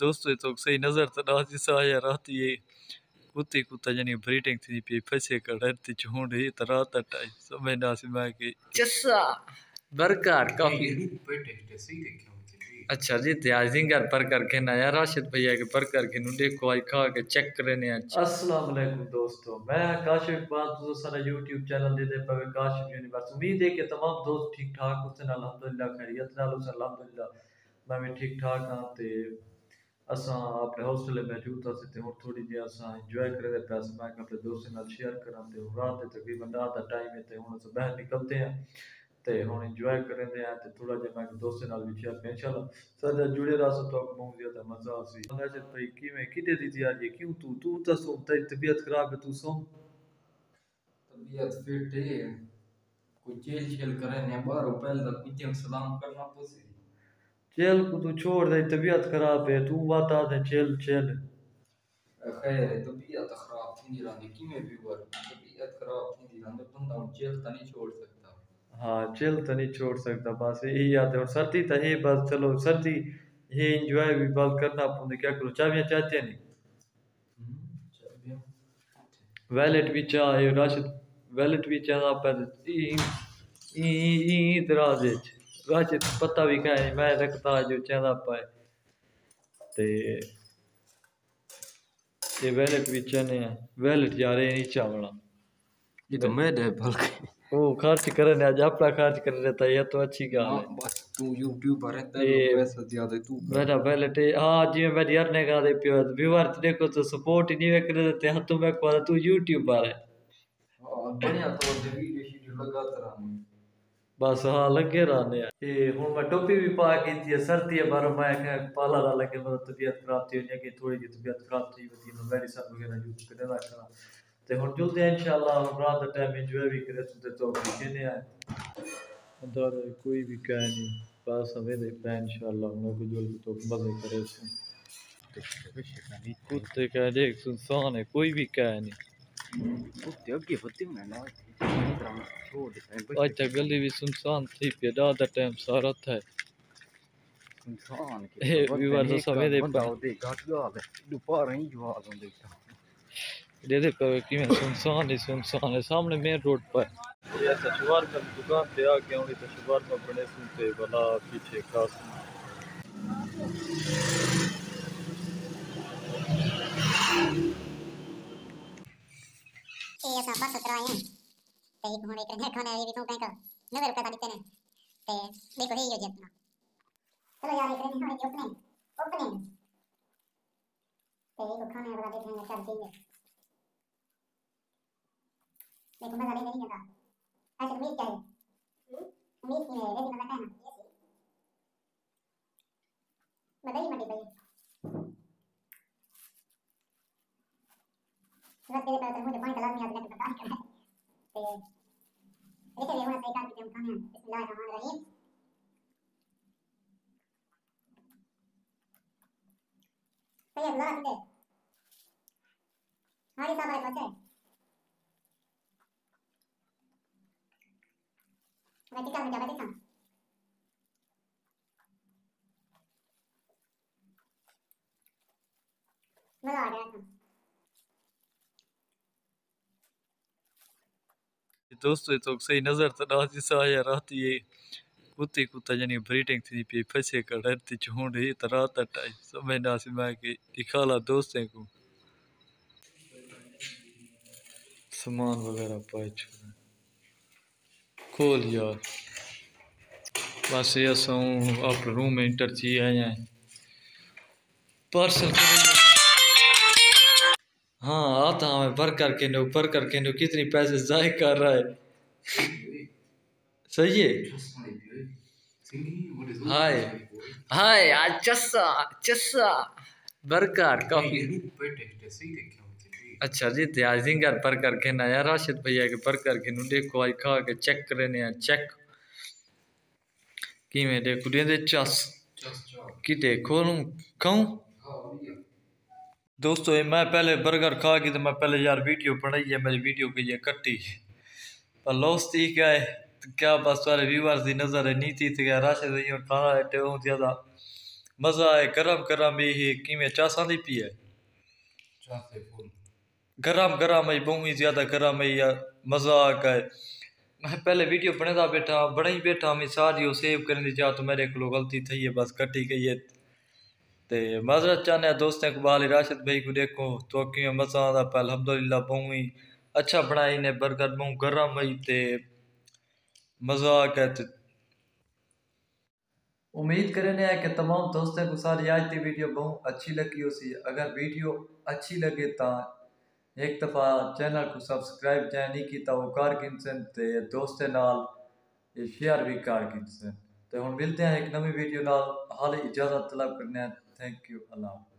दोस्तों तो सही नजर तो रात सा यार रात ये कुत्ते कुत्ता जानी ब्रीडिंग थी पे फसे कर रहती झुंड ही तो रात टाइम समझ ना से मैं कि चस्सा बर्गर काफी अच्छा जी त्याजिंगर बर्गर के ना यार राशिद भैया के बर्गर के नु देखो आई खा के चेक करने अस्सलाम वालेकुम दोस्तों मैं काशिफ बात तो सारा YouTube चैनल दे पर काशिफ यूनिवर्स उम्मीद है कि तमाम दोस्त ठीक ठाक हुसन अल्हम्दुलिल्लाह खैरियत नाल हुसन अल्हम्दुलिल्लाह मैं भी ठीक ठाक हां ते असा अपने हॉस्टल में मौजूद था ते हुन थोड़ी देर असा एंजॉय करे पे मैं अपने दोस्तों नाल शेयर करा ते रात दे तकरीबन रात दा टाइम है ते हुन अस बाहर निकलते हैं ते हुन एंजॉय करेंदे हैं ते थोड़ा जे मैं दोस्तों नाल भी शेयर पे इंशाल्लाह सादा जुड़े रहो तो बहुत ज्यादा मजा आसी अंदाजे भाई किवें किदे दी तैयारी क्यों तू तो सो तेरी तबीयत खराब है तू सो तबीयत फिट है कोई जेल शेल करे ने बाहर पहले तो कुछ सलाम करना पसी चल को तू छोड़ दे तबीयत खराब है तू बता दे चल चल खैर तबीयत खराब थी नहीं रही कि मैं भी वर तबीयत खराब थी नहीं रही बंदा जेल तो नहीं छोड़ सकता हाँ चल तो नहीं छोड़ सकता बस यही याद है और सर्दी तो है बस चलो सर्दी ये एंजॉय भी बस करना पड़े क्या करो चाबियां चाहते नहीं वैलेट भी चाहे राशिद वैलेट भी चाह पर दराज राशिद पता भी क्या है मैं रखता जो चाहता पाए ते ये वैलेट भी चने हैं वैलेट जा रहे नहीं चावला ये तो मैं दे बल्कि ओ खर्च करने आज अपना खर्च कर लेता है ये तो अच्छी गाल है बस तू यूट्यूबर है तेरे ये पैसा ज्यादा तू मेरा वैलेट हाँ जी मैं मेरी अर्ने का दे पियो व्यूअर देखो तो सपोर्ट ही नहीं कर देते हाँ तुम्हें को तू यूट्यूबर है बढ़िया तो वीडियो शीडियो लगाता रहा बस हाँ लगे रहने ये हूँ मैं टोपी भी पा के थी सर्दी है बारो मैं पाला ना लगे मतलब तबीयत खराब थी होनी कि थोड़ी जी तबीयत खराब थी होती है मेडिसिन वगैरह यूज करने रखा ते हुन जुलते हैं इंशाल्लाह हम रात दा टाइम एंजॉय भी करे तो कहने आए अंदर कोई भी कह नहीं बस हमें देखता है इंशाल्लाह हम लोग जुल तो मजे करे कुत्ते कह देख सुनसान है कोई भी कह नहीं कुत्ते अगे होते हैं ना छोड़ देते आज तक गली भी सुनसान थी पे रात दा टाइम सारा था इंसान ए व्यूअर तो समय दे बंदा होते घाट गाल दोपहर ही जवाब होंदे दे पर कि मैं सुनसान है सामने मेन रोड पर ये तशवार का दुकान पे आ गया हूँ तशवार में बड़े सुनते भला पीछे खास ये ऐसा बस उतरा है ते एक होने के खाने ये भी तो बैंक 90 रुपए का देते हैं ते देखो ये जो अपना चलो यार इतने होने की ओपनिंग ते एक खाने वाला देखेंगे क्या देंगे देखो मजा नहीं आता ऐसे मीट क्या है मीट की है लेकिन लगता है ना बताइए मत भाई बस तेरे पर मुझे पॉइंट लाजमी आता है तो बता कर ते देखिए ये होना सही काम की हम खाने बिस्मिल्लाहिर्रहमानिर्रहीम तो ये लगा दे हमारी साहब आए बच्चे मैं टिका में क्या बैठा मजा आ गया था दोस्तों तो सही नजर तो रात सा यार रात ये कुत्ते कुत्ता जानी ब्रीडिंग थी पे फसे कर रहती झुंड ही तो रात टाइम समझ ना से मैं कि दिखाला दोस्तों को सामान वगैरह पाए छोड़ खोल यार बस ये सो आप रूम में इंटर थी आया पार्सल हाँ आता हमें भर करके नो कितनी पैसे जाए कर रहा है सही है हाय हाय आज चस्सा चस्सा बर्गर काफी अच्छा जी त्याजिंगर बर्गर के ना यार राशिद भैया के बर्गर के नु देखो आई खा के चेक करने चेक कि मैं देखो दे चस कि देखो कहूं दोस्तों ये मैं पहले बर्गर खा के तो मैं पहले यार वीडियो बनाई है मेरी वीडियो की ये कट्टी पर लॉस थी क्या है तो क्या बस सारे व्यूअर्स की नजर है नीति थी क्या राशिद भैया खाना है तो ज्यादा मजा है गरम गरम ही किमें चासा दी पी है चाहते फुल गरम गरम है बहुत ही ज्यादा गरम है या मजा आ गए मैं पहले वीडियो बनेदा बैठा बड़ा ही बैठा मैं सारी सेव करने दी जा तो मेरे को गलती थी है बस कटी गई है ते माजरत चाहने दोस्तों को बाल राशिद भाई को देखो तो कि मजा आता पर अल्हम्दुलिल्लाह बहुत ही अच्छा बनाई ने बर्गर बहुत गरम है ते मजा आ गया उम्मीद करें है कि तमाम दोस्तों को सारी आज की वीडियो बहुत अच्छी लगी उसी अगर वीडियो अच्छी लगे तो एक दफ़ा चैनल को सब्सक्राइब जै नहीं किया वो कर गिनसन ते दोस्तें नाल ये शेयर भी कर गिनसन तो हम मिलते हैं एक नवी वीडियो नाल हाल इजाज़त तलब करने थैंक यू अल्लाह